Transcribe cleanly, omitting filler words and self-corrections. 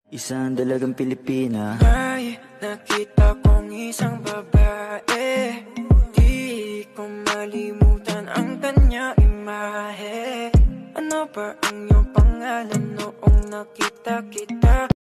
Isang dalagang Pilipina. May nakita kong isang babae, di ko malimutan ang kanya imahe. Ano ba ang iyong pangalan noong nakita kita?